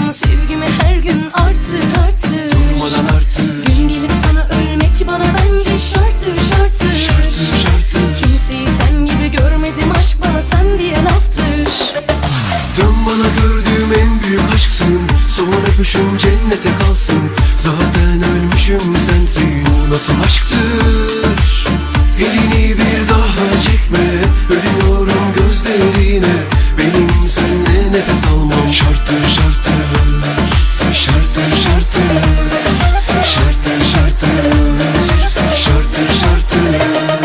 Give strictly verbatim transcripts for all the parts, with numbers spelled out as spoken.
aşkım sevgimi her gün artır artır. Durmadan artır. Gün gelip sana ölmek bana bence şarttır şarttır. Şarttır şarttır. Kimseyi sen gibi görmedim, aşk bana sen diye laftır. Dön bana, gördüğüm en büyük aşksın. Son öpüşüm cennete kalsın. Zaten ölmüşüm sensiz. Bu nasıl aşktır? Elini bir daha çekme. Ölüyorum gözlerine. Benim seninle nefes almam şarttır şarttır. Şarttır şarttır. Şarttır şarttır. Şarttır şarttır.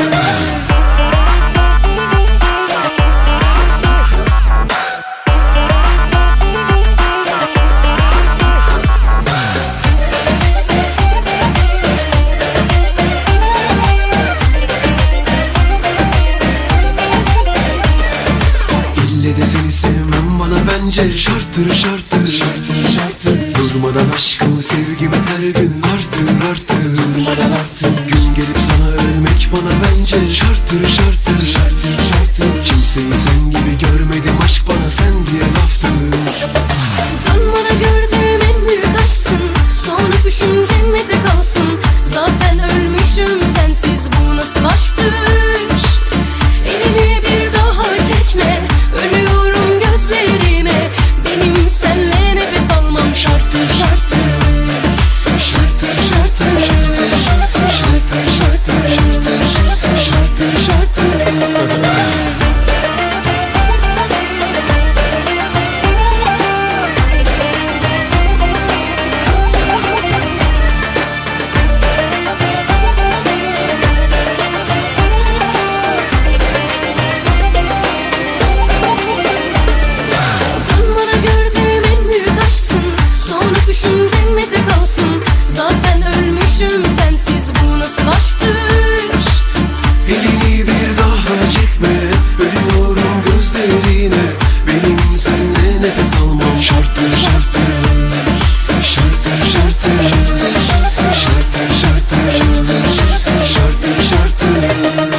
Seni sevmem bana bence şarttır şarttır. Şarttır şarttır. Durmadan aşkım sevgimi her gün artır artır. Durmadan artır. Gün gelip sana ölmek bana bence şarttır şarttır. Şarttır şarttır. Kimseyi sen gibi görmedim, aşk bana sen diye laftır. Dön bana, gördüğüm en büyük aşksın. Son öpüşün cennete kalsın. Zaten ölmüşüm sensiz, bu nasıl aşktır? Elini bir daha çekme. Ölüyorum gözlerine. Benim senle nefes almam şarttır şarttır. Şarttır şarttır. Şarttır şarttır. Şarttır şarttır. Şarttır şarttır. Zaten ölmüşüm sensiz, bu nasıl aşktır? Elini bir daha çekme. Ölüyorum gözlerine. Benim seninle nefes almam şarttır şarttır. Şarttır şarttır. Şarttır şarttır. Şarttır şarttır.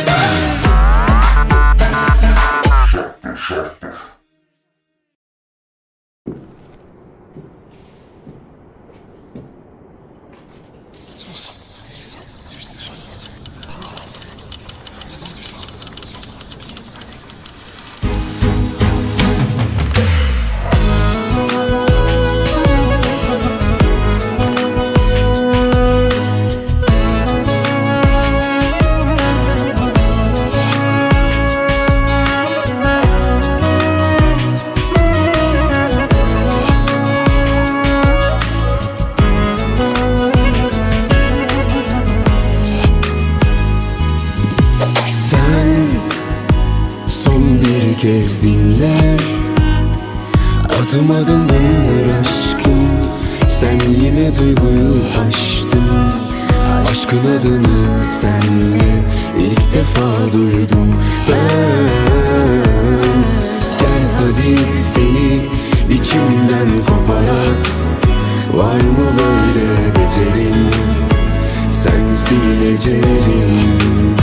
Kez dinle, adım adım büyür aşkım. Sen yine duyguyu aştın. Aşkın adını senle ilk defa duydum ben. Gel hadi seni içimden koparat. Var mı böyle becerin? Sensin ecelim.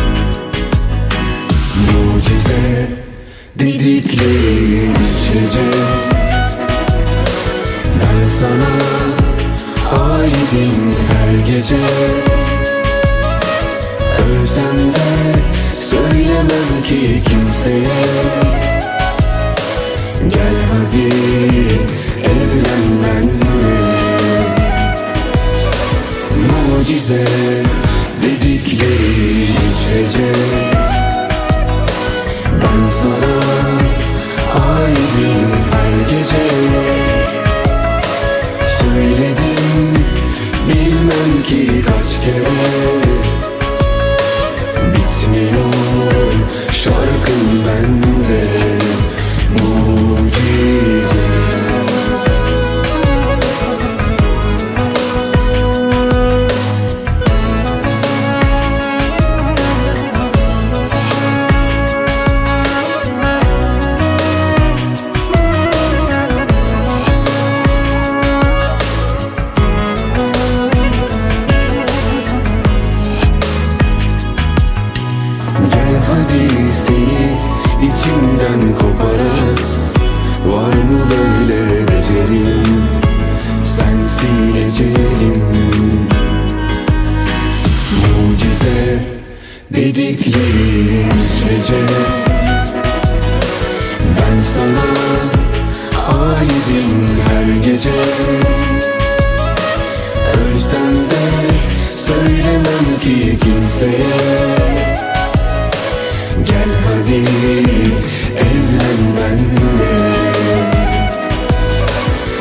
Mucize dedikleri üç gece. Ben sana aidim her gece. Ölsem de söylemem ki kimseye. Gel hadi evlen benimle. Mucize dedikleri üç gece. Ben sana aidim her gece. Söyledim bilmem ki kaç kere. Bitmiyor şarkım bende. Mucize.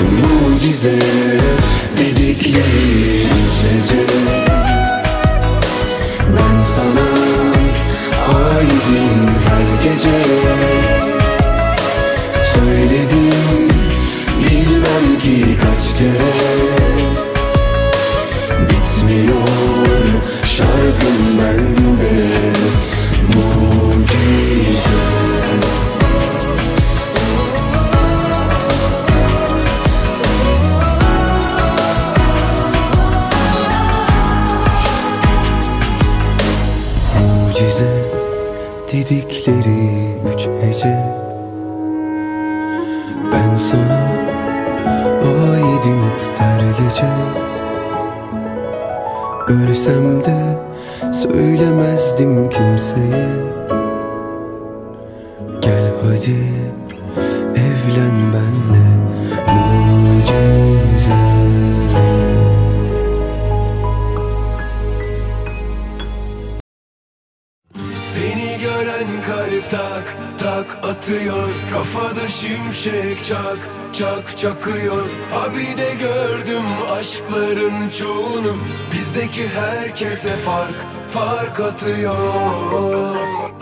Mucize dedikleri gece. Ben sana aidim her gece. Söyledim bilmem ki kaç kere. Bitmiyor şarkım bende. Mucize. Mucize dedikleri üç hece. Ben sana aidim her gece. Ölsem de söylemezdim kimseye. Gel hadi evlen benle. Mucize. Seni gören kalp tak tak atıyor. Kafada şimşek çak çak çakıyor. Abi de gördüm aşkların çoğunu. Bizdeki herkese fark fark atıyor.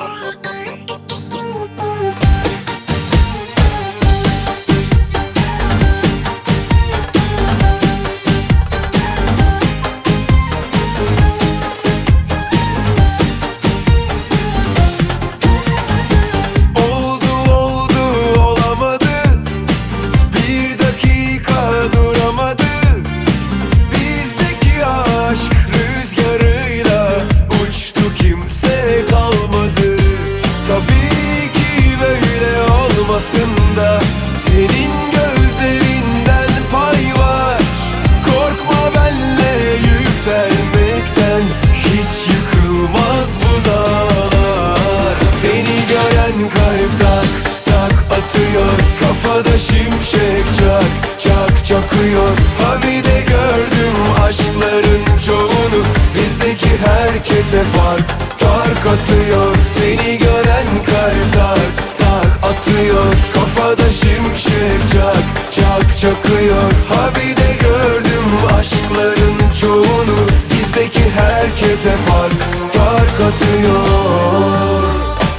Da senin gözlerinden pay var. Korkma benle yükselmekten. Hiç yıkılmaz bu dağlar. Seni gören kalp tak tak atıyor. Kafada şimşek çak çak çakıyor. Ha bir de gördüm aşkların çoğunu. Bizdeki herkese fark fark atıyor. Seni gören kalp tak atıyor. Kafada şimşek çak çak çakıyor. Ha bir de gördüm aşkların çoğunu. Bizdeki herkese fark fark atıyor.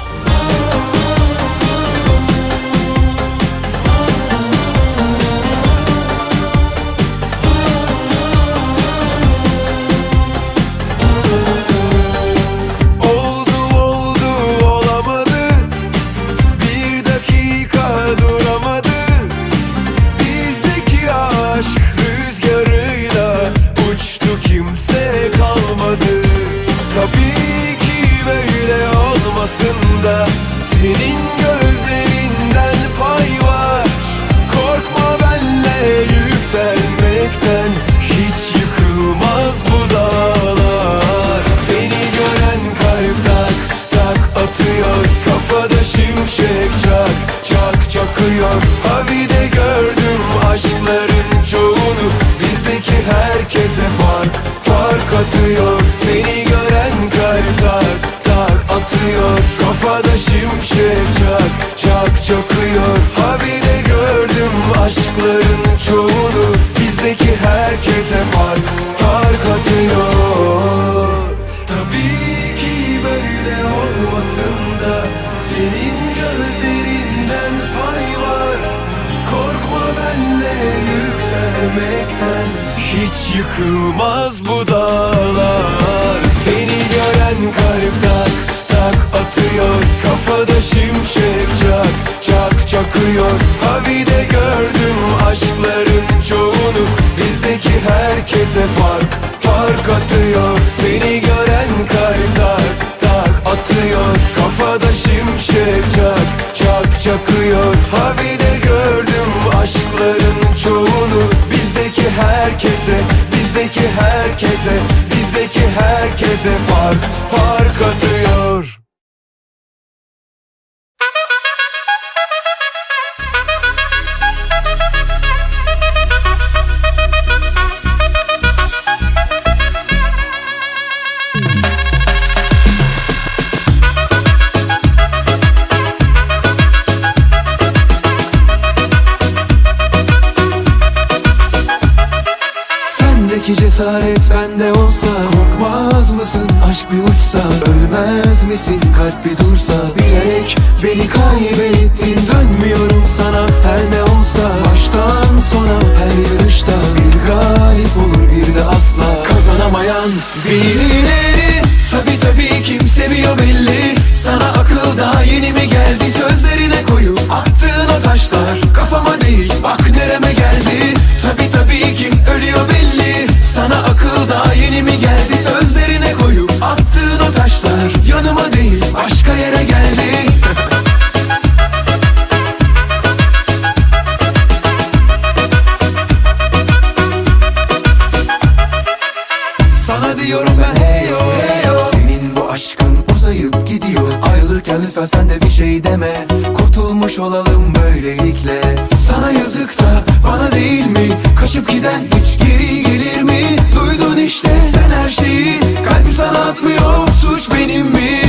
Senin gözlerinden pay var. Korkma benle yükselmekten. Hiç yıkılmaz bu dağlar. Seni gören kalp tak tak atıyor. Kafada şimşek çak çak çakıyor. Ha bir de gördüm aşkların çoğunu. Bizdeki herkese fark fark atıyor. Seni gören kalp tak tak atıyor. Kafada şimşek çak çak çakıyor. Ha bir de gördüm aşkların çoğunu. Bizdeki herkese fark fark atıyor. Tabii ki böyle olmasın da senin gözlerinden pay var. Korkma benle yükselmekten. Hiç yıkılmaz bu dağlar. Seni gören kalp tak tak atıyor. Kafada şimşek çak çak çakıyor. Ha bir de gördüm aşkların çoğunu. Bizdeki herkese fark fark atıyor. Seni gören kalp tak tak atıyor. Kafada şimşek çak çak çakıyor. Ha bir de gördüm aşkların çoğunu. Bizdeki herkese bizdeki herkese bizdeki herkese fark fark atıyor. cesaret bende olsa, korkmaz mısın aşk bir uçsa? Ölmez misin kalp bir dursa? Bilerek beni kaybettin, dönmüyorum sana her ne olsa. Baştan sona her yarışta bir galip olur bir de asla kazanamayan birileri. Tabi tabi kim seviyor belli, sana akıl daha yeni mi geldi? Sözlerine koyup attığın o taşlar kafama değil bak nereme geldi. Tabi tabi kim ölüyor belli, sana akıl daha yeni mi geldi? Sözlerine koyup attığın o taşlar yanıma değil başka yere geldi. Sana diyorum ben hey yo, hey yo. Senin bu aşkın uzayıp gidiyor, ayrılırken lütfen sen de bir şey deme. Kurtulmuş olalım böylelikle. Sana yazık da bana değil mi? Kaçıp giden hiç geri gelir mi? Duydun işte sen her şeyi, kalbim sana atmıyor, suç benim mi?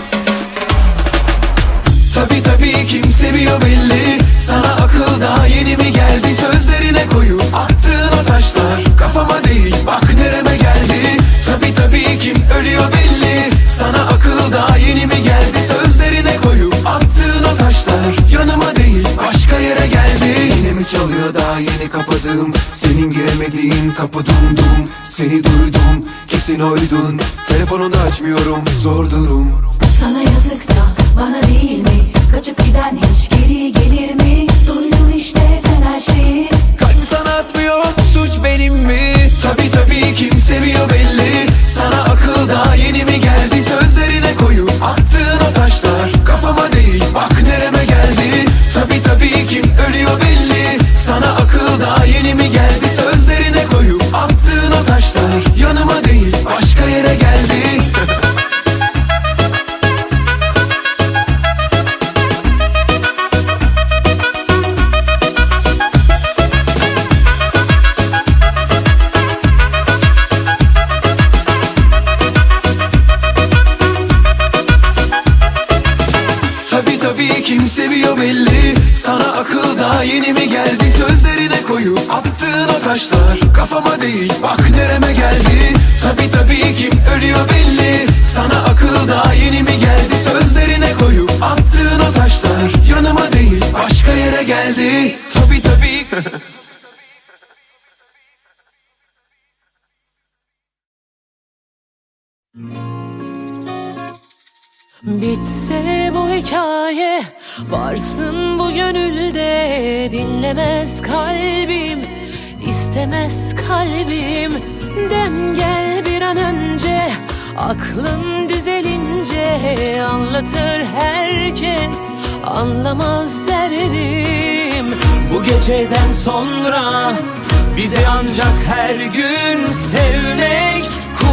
Tabi tabi kim seviyor belli, sana akıl daha yeni mi geldi? Sözlerine koyup attığın o taşlar kafama değil bak nereme geldi. Tabi tabi kim ölüyor belli, sana akıl daha yeni mi geldi? Sözlerine koyup attığın o taşlar yanıma değil başka yere geldi. Yine mi çalıyor daha yeni kapadığım, senin giremediğin kapı dum dum. Seni duydum kesin oydun, telefonunu açmıyorum zor durum. Sana yazık da bana değil mi? Kaçıp giden hiç geri gelir mi? Duydun işte sen her şeyi, kalbim sana atmıyor, suç benim mi? Tabi tabi kim seviyor belli, sana akıl daha yeni mi geldi? Sözlerine koyup attığın o taşlar kafama değil bak nereme geldi. Tabi tabi kim ölüyor belli, sana akıl daha yeni mi geldi? Sözlerine koyup attığın o taşlar yanıma değil başka yere geldi. Tabi tabi kim seviyor belli, sana akıl daha yeni mi geldi? Sözlerine koyup attığın o taşlar kafama değil bak nereme geldi. Tabi tabi kim ölüyor belli, sana akıl daha yeni mi geldi? Sözlerine koyup attığın o taşlar yanıma değil başka yere geldi. Tabi tabi Bitse bu hikaye, varsın bu gönülde. Dinlemez kalbim, istemez kalbim. Dem gel bir an önce, aklım düzelince. Anlatır herkes, anlamaz derdim. Bu geceden sonra bizi ancak her gün sevmek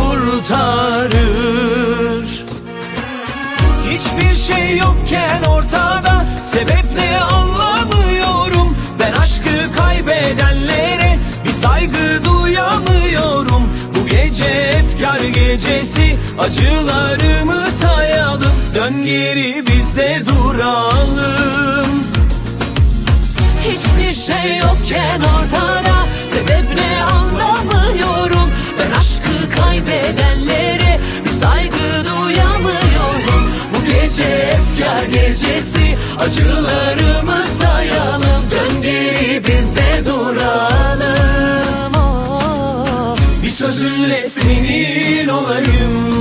kurtarır. Hiçbir şey yokken ortada, sebep ne anlamıyorum. Ben aşkı kaybedenlere bir saygı duyamıyorum. Bu gece efkar gecesi, acılarımı sayalım. Dön geri biz de duralım. Hiçbir şey yokken ortada, sebep ne anlamıyorum. Ben aşkı kaybedenlere bir saygı duyamıyorum. Bu gece efkar gecesi, acılarımı sayalım. Dön geri biz de duralım. Oh, bir sözünle senin olayım.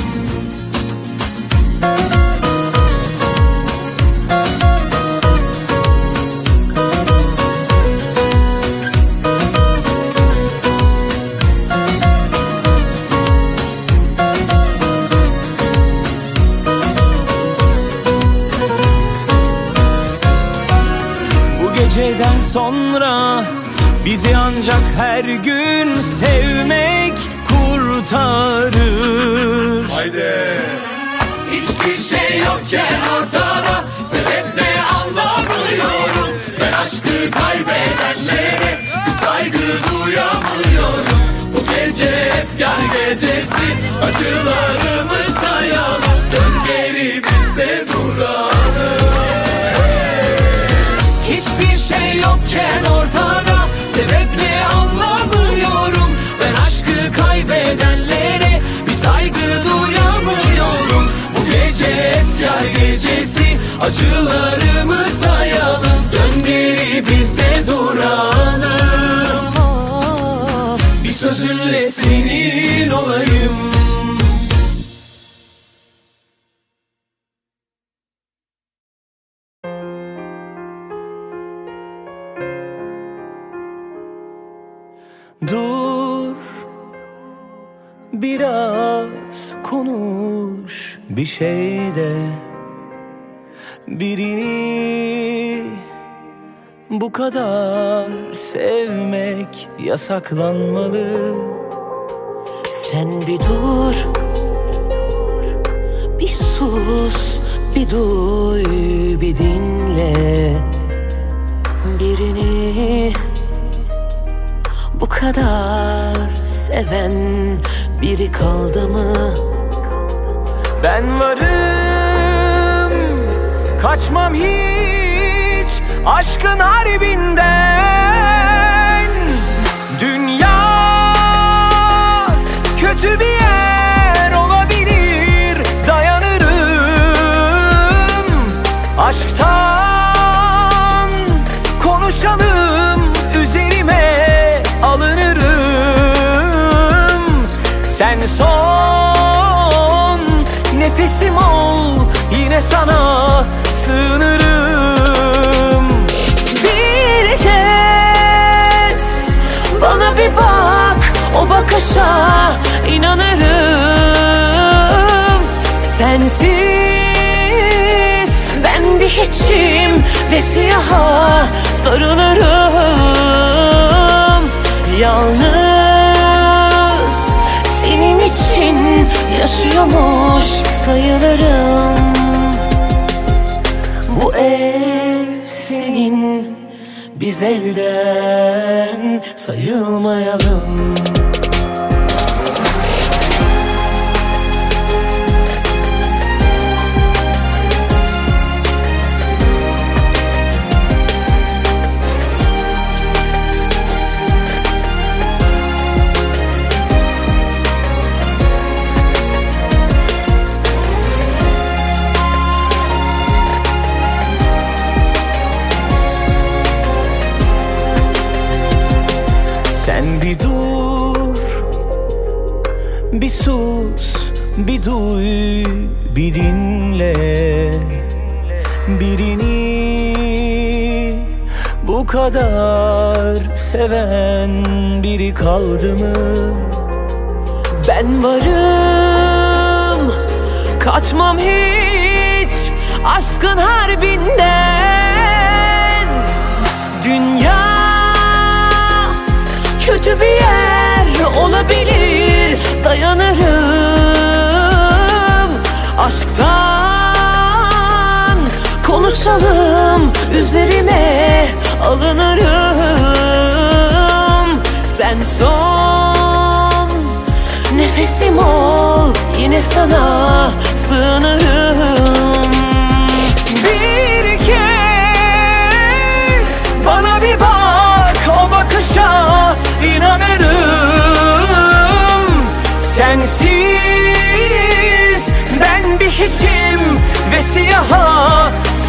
Geceden sonra bizi ancak her gün sevmek kurtarır. Haydi. Hiçbir şey yokken ortada, sebep ne anlamıyorum. Ben aşkı kaybedenlere bir saygı duyamıyorum. Bu gece efkar gecesi, acılarımı sayalım. Dön geri biz de duralım. Hiçbir şey yokken ortada, sebep ne anlamıyorum. Ben aşkı de senin olayım. Dur, biraz konuş bir şeyde, birini bu kadar sevmek yasaklanmalı. Sen bir dur, bir sus, bir duy, bir dinle. Birini bu kadar seven biri kaldı mı? Ben varım, kaçmam hiç aşkın harbinden. Dünya kötü bir yer olabilir, dayanırım. Aşktan konuşalım, üzerime alınırım. Sen son nefesim ol, yine sana sığınırım. Bir kez bana bir bak, o bakışa inanırım. Sensiz ben bir hiçim ve siyaha sarılırım. Yalnız senin için yaşıyormuş sayılırım. Bu ev senin, biz elden sayılmayalım. Sen bir dur, bir sus, bir duy, bir dinle. Birini bu kadar seven biri kaldı mı? Ben varım, kaçmam hiç aşkın harbinden. Dünya kötü bir yer olabilir, dayanırım. Aşktan konuşalım, üzerime alınırım. Sen son nefesim ol, yine sana sığınırım. Bir kez bana bir bak, o bakışa inanırım. Sensiz ben bir hiçim ve siyaha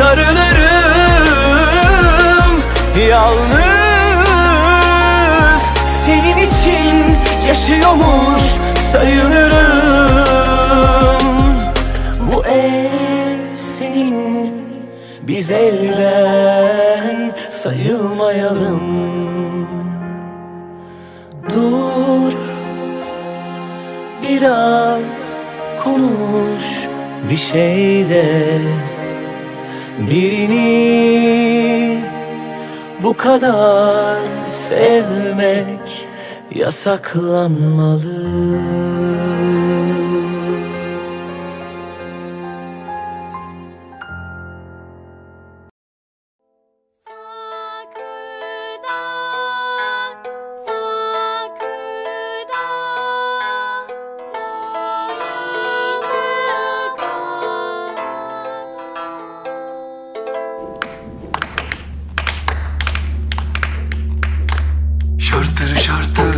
sarılırım. Yalnız senin için yaşıyormuş sayılırım. Bu ev senin, biz elden sayılmayalım. Dur, biraz konuş bir şeyde, birini bu kadar sevmek yasaklanmalı. Şartır şartır.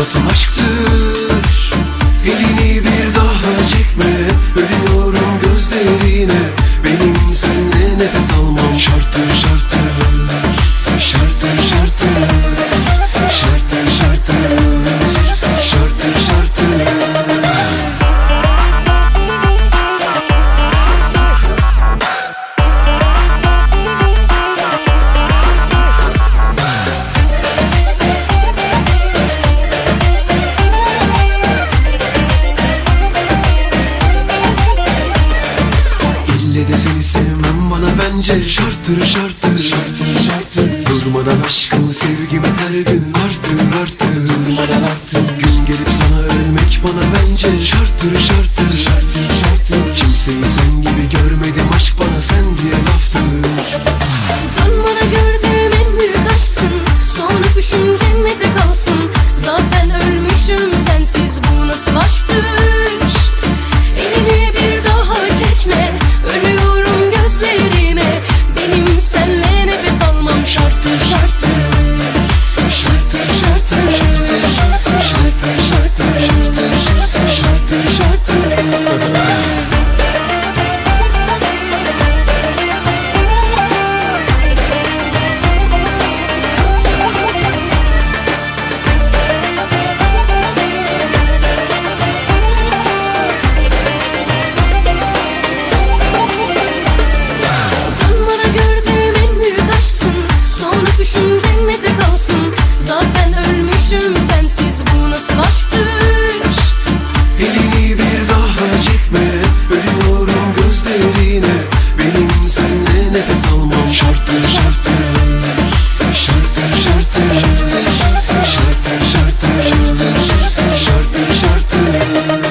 nasıl aşktır? Elini bir daha çekme, ölüyorum gözlerine. Benim seninle nefes almam şarttır şarttır. Şarttır şarttır. Şarttır şarttır. Şarttır şarttır. Bence şarttır şarttır. Şarttır şarttır. Durmadan aşkın sevgimi her gün artır artır. Durmadan artır. Gün gelip sana ölmek bana bence şarttır şarttır. Şarttır şarttır. Kimseyi sen gibi görmedim, aşk bana sen diye laftır. Dön bana, gördüğüm en büyük aşksın. Son öpüşün cennete kalsın. Zaten ölmüşüm sensiz, bu nasıl aşktır? Elini bir daha çekme, ölüyorum gözlerime. Benim senle nefes almam şarttır şarttır. Şarttır şarttır. Şarttır şarttır. Şarttır şarttır. Şarttır şarttır. Zaten ölmüşüm sensiz, bu nasıl aşktır? Elini bir daha çekme, ölüyorum gözlerine. Benim seninle nefes almam şarttır şarttır. Şarttır şarttır. Şarttır şarttır. Şarttır şarttır. Şarttır.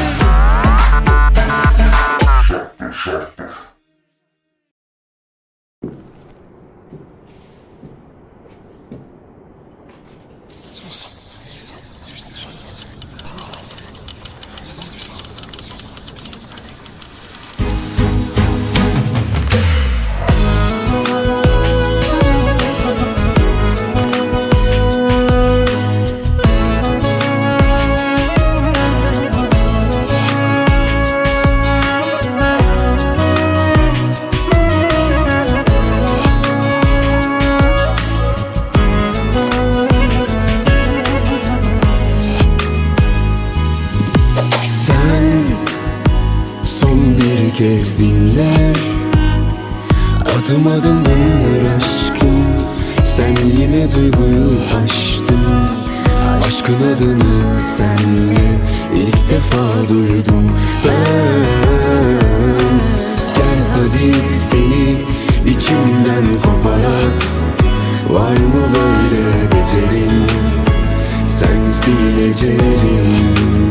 Kez dinle, adım adım büyür aşkım. Sen yine duyguyu aştın. Aşkın adını senle ilk defa duydum ben. Gel hadi seni içimden koparat. Var mı böyle becerin? Sensin ecelim.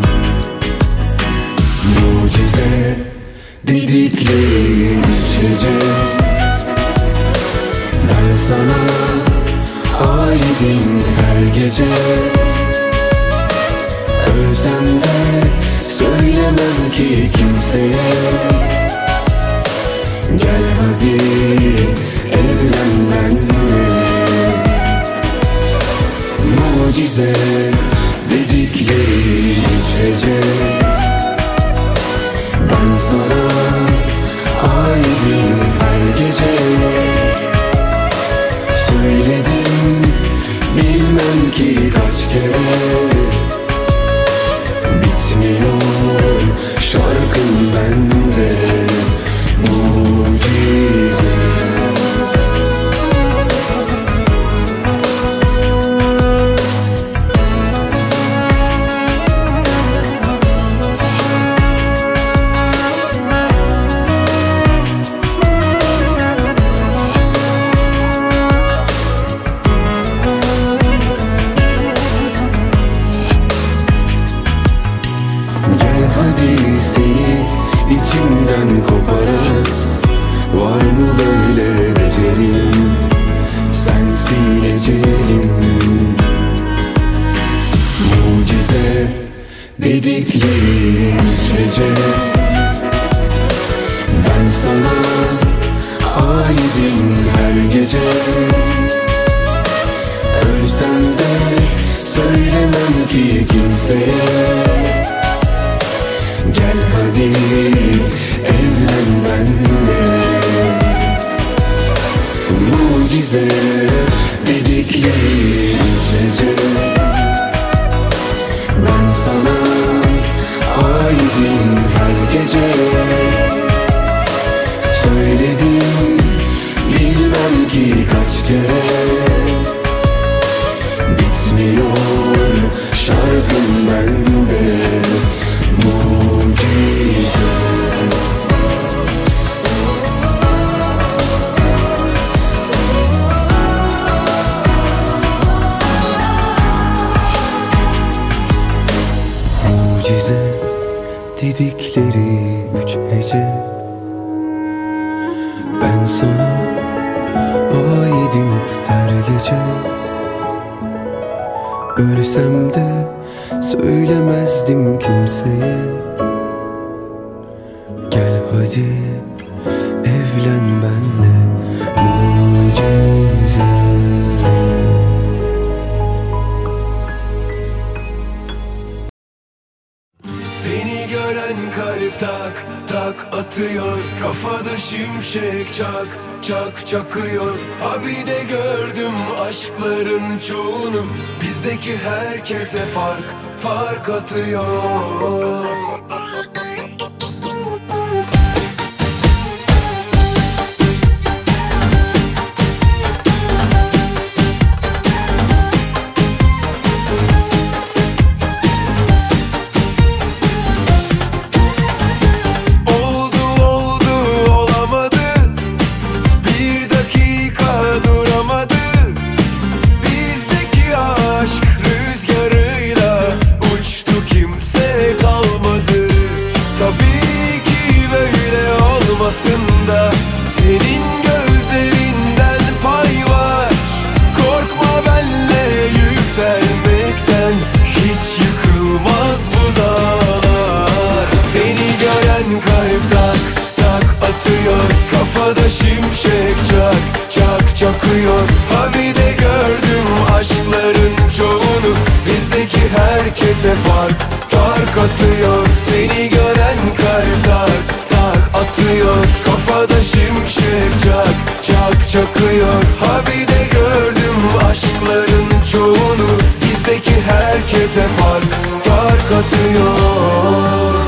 Mucize dedikleri üç gece. Ben sana aidim her gece. Ölsem de söylemem ki kimseye. Gel hadi evlen benimle. Mucize dedikleri üç gece. Ben sana aidim her gece. Söyledim bilmem ki kaç kere. Bitmiyor şarkım bende. Mucize. Hadi seni içimden koparat. Var mı böyle becerim? Sensin ecelim. Mucize dedikleri üç gece. Ben sana aidim her gece. Ölsem de söylemem ki kimseye. Gel hadi evlen benimle. Mucize dedikleri üzece. Ben sana aidim her gece. Söyledim bilmem ki kaç kere. Bitmiyor şarkım bende. Mucize. Mucize dedikleri üç hece. Ben sana aidim her gece. Ölsem de söylemezdim kimseye. Gel hadi evlen benle. Mucize. Seni gören kalp tak tak atıyor. Kafada şimşek çak çak çakıyor. Abi de gördüm aşkların çoğunu. Bizdeki herkese fark fark atıyor. Da senin gözlerinden pay var. Korkma benle yükselmekten. Hiç yıkılmaz bu dağlar. Seni gören kalp tak tak atıyor. Kafada şimşek çak çak çakıyor. Ha bir de gördüm aşkların çoğunu. Bizdeki herkese fark fark atıyor. Seni gören kalp tak tak atıyor. Kafada şimşek çak çak çakıyor. Ha bir de gördüm aşkların çoğunu. Bizdeki herkese fark fark atıyor.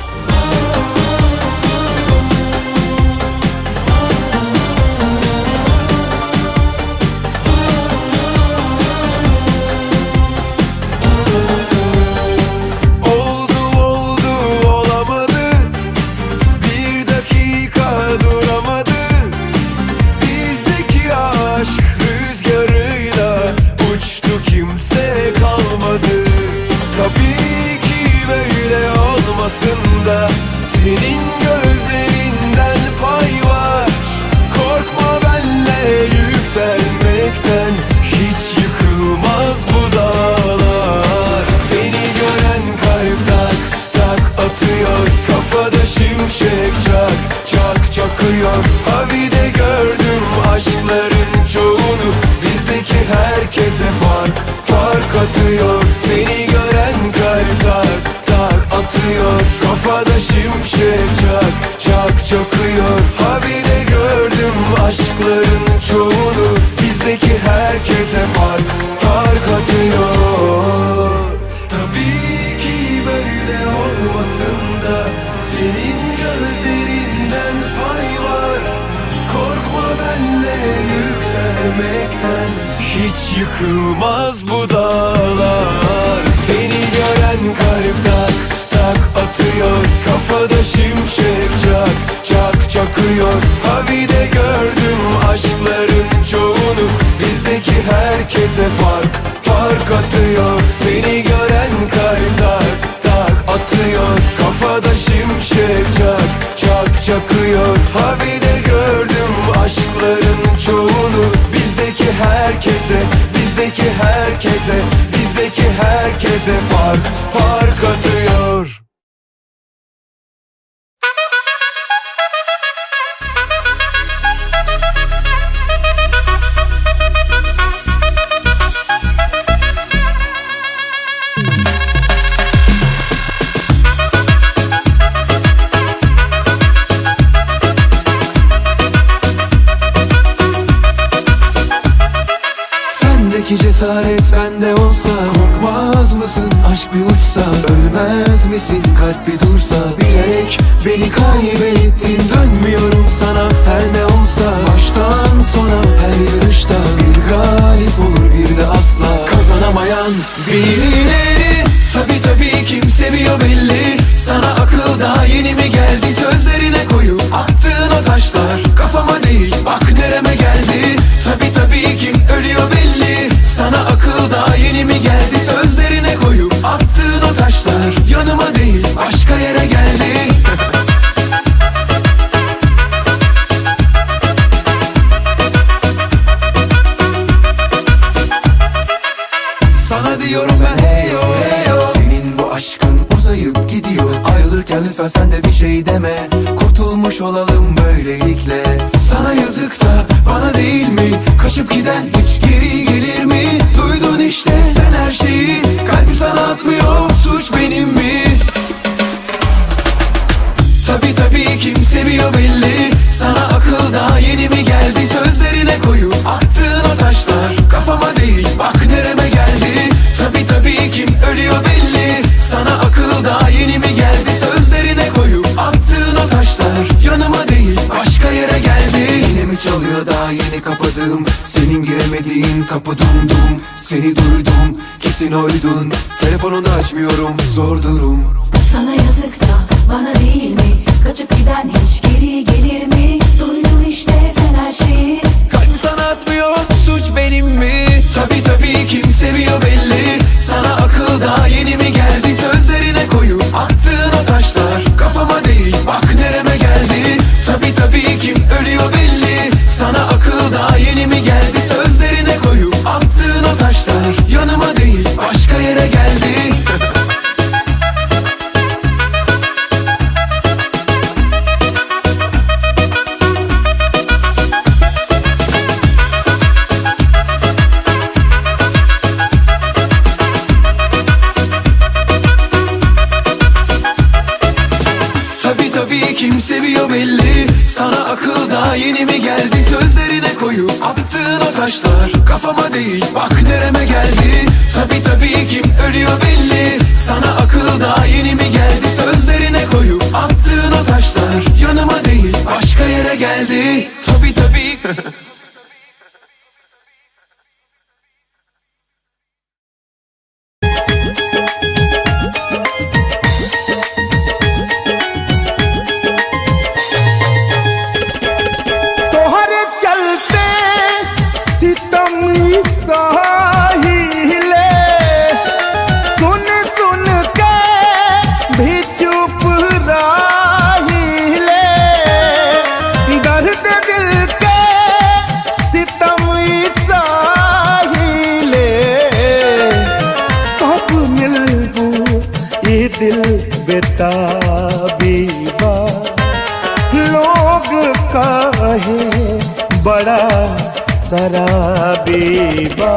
Senin gözlerinden pay var. Korkma benle yükselmekten. Hiç yıkılmaz bu dağlar. Seni gören kalp tak tak atıyor. Kafada şimşek çak çak çakıyor. Ha bir de gördüm aşkların çoğunu. Bizdeki herkese fark fark atıyor. Seni gören kalp tak tak atıyor. Kafada şimşek çak çak çakıyor. Ha bir de gördüm aşkların çoğunu. Bizdeki herkese fark fark atıyor. Tabii ki böyle olmasın da senin gözlerinden pay var. Korkma benle yükselmekten. Hiç yıkılmaz bu dağlar. Seni gören kalp tak tak atıyor. Kafada şimşek çak çak çakıyor. Ha bir de gördüm aşkların çoğunu. Bizdeki herkese fark fark atıyor. Seni gören kalp tak tak atıyor. Kafada şimşek çak çak çakıyor. Ha bir de gördüm aşkların çoğunu. Bizdeki herkese bizdeki herkese bizdeki herkese fark fark atıyor. mısın? Aşk bir uçsa ölmez misin? Kalp bir dursa bilerek beni kaybettin. Dönmüyorum sana her ne olsa, baştan sona her yarışta bir galip olur bir de asla kazanamayan birileri. Tabi tabi kim seviyor belli. Sana akıl daha yeni mi geldi? Sözlerine koyup attığın o taşlar kafama değil bak nereme geldi. Tabi tabi kim ölüyor belli. Sana akıl daha yeni mi geldi? Sözlerine koyup attığın o taşlar yanıma değil başka yere geldi. Sana diyorum ben hey yo, hey yo. Senin bu aşkın uzayıp gidiyor. Ayrılırken lütfen sen de bir şey deme. Kurtulmuş olalım böylelikle. Sana yazık da bana değil mi? Kaçıp giden hiç geri gelir mi? Duydun işte sen her şeyi. Kalbim sana atmıyor, suç benim mi? Tabi tabi kim seviyor belli. Sana akıl daha yeni mi geldi? Sözlerine koyup attığın o taşlar kafama değil bak nereme geldi. Tabi tabi kim ölüyor belli. Sana akıl daha yeni mi geldi? Sözlerine koyup attığın o taşlar yanıma değil başka yere geldi. Yine mi çalıyor daha yeni kapadığım senin giremediğin kapı dum dum. Seni duydum kesin oydun. Telefonunu da açmıyorum zor durum. Sana yazık da bana değil mi? Kaçıp giden hiç geri gelir mi? Duydun işte sen her şeyi. Kalbim sana atmıyor, suç benim mi? Tabi tabi kim seviyor belli. Sana akıl daha yeni mi geldi? Sözlerine koyup attığın o taşlar kafama değil bak nereme geldi. Tabi tabi kim ölüyor belli. Sana akıl daha yeni mi geldi? Sözlerine koyup attığın o taşlar yanıma değil başka yere geldi. Tabi tabi kim seviyor belli. Sana akıl daha yeni mi geldi? Sözlerine koyup attığın o taşlar kafama değil bak nereme geldi. Tabi tabi kim ölüyor belli. Sana akıl daha yeni mi geldi? Sözlerine koyup attığın o taşlar yanıma değil başka yere geldi. Tabi tabi. दिल बेताबीबा लोग कहे बड़ा शराबीबा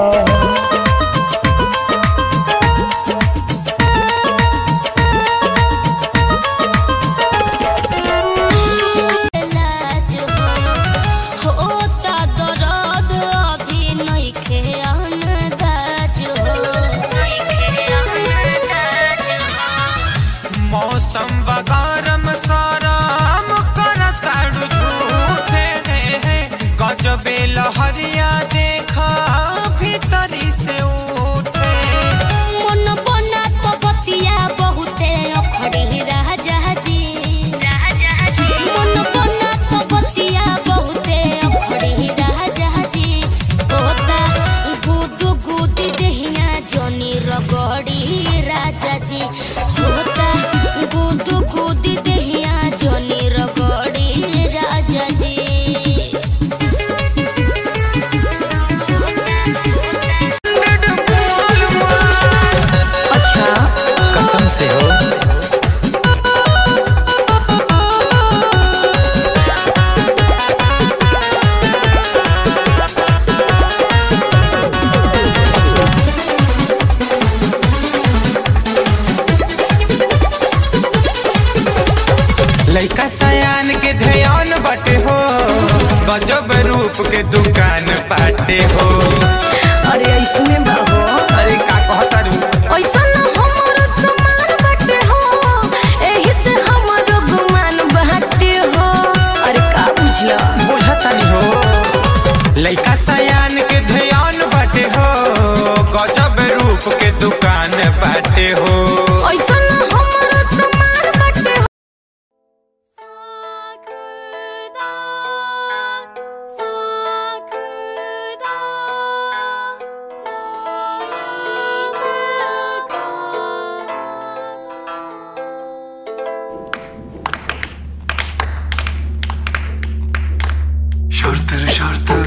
लहरिया देखा भीतरी से उठे मन बना तो बतिया बहुते अखड़ी राजा जी मन बना तो बतिया बहुते अखड़ी राजा जी होता गुद गुद दहिया जनी रगड़ी राजा जी होता गुद गुद दहिया जनी रगड़ी राजा जी। लइका सयान के ध्यान बटे हो गजब रूप के दुकान पाटे हो। अरे ऐसने बाबू अरे का कहता रू ऐसा बाटे हो ऐसा ना हमारा समार बाटे हो Şartır şartır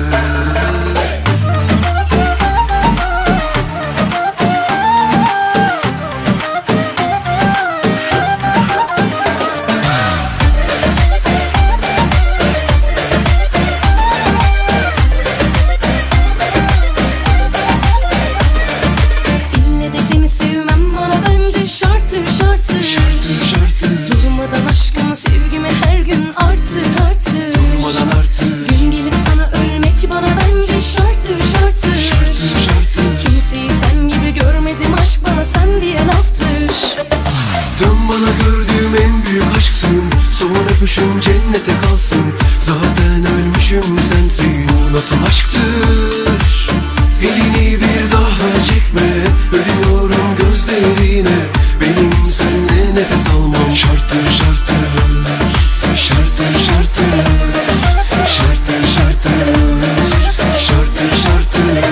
İlle de seni sevmem bana bence şarttır şarttır Şartır şartır Durmadan aşkımı sevgimi her gün artır artır Durmadan artır Gün gelip sana ölmek bana bence şarttır şarttır Şartır şartır Kimseyi sen gibi görmedim aşk bana sen diye laftır Dön bana gördüğüm en büyük aşksın Son öpüşüm cennete kalsın Zaten ölmüşüm sensin Bu nasıl aşktır Elini bir daha çekme Ölüyorum gözlerine Benim seninle nefes almam Şarttır şarttır Şarttır şarttır Şarttır şarttır Şarttır şarttır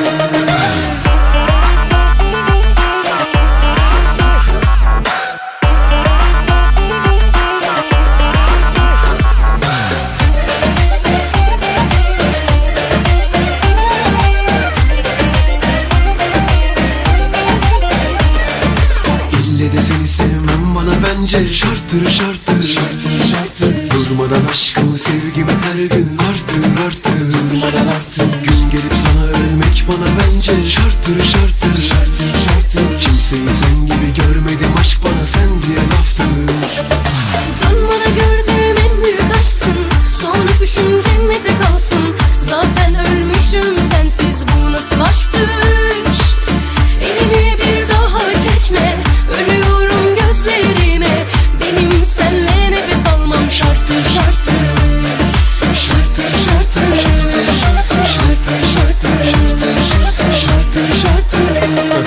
İlle de seni sevmem bana bence şarttır şarttır Şarttır şarttır Durmadan aşkım sevgimi her gün artır artır Durmadan artır Gün gelip sana ölmek bana bence şarttır şarttır Şarttır şarttır Kimseyi sen gibi görmedim aşk bana sen diye laftır Dön bana gördüğüm en büyük aşksın Son öpüşün cennete kalsın Zaten ölmüşüm sensiz bu nasıl aşktır Elini bir daha çekme Ölüyorum gözlerine Benim senle nefes almam şarttır şarttır Şarttır şarttır Şarttır şarttır Şarttır şarttır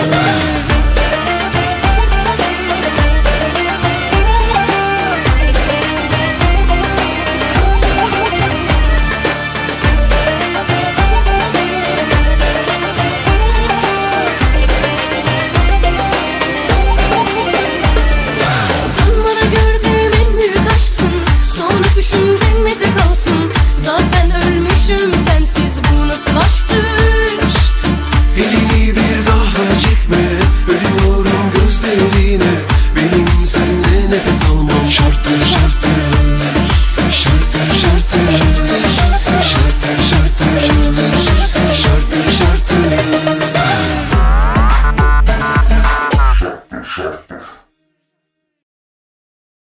Dön bana gördüğüm en büyük aşksın Son öpüşün cennete kalsın Zaten ölmüşüm sensiz bu nasıl aşk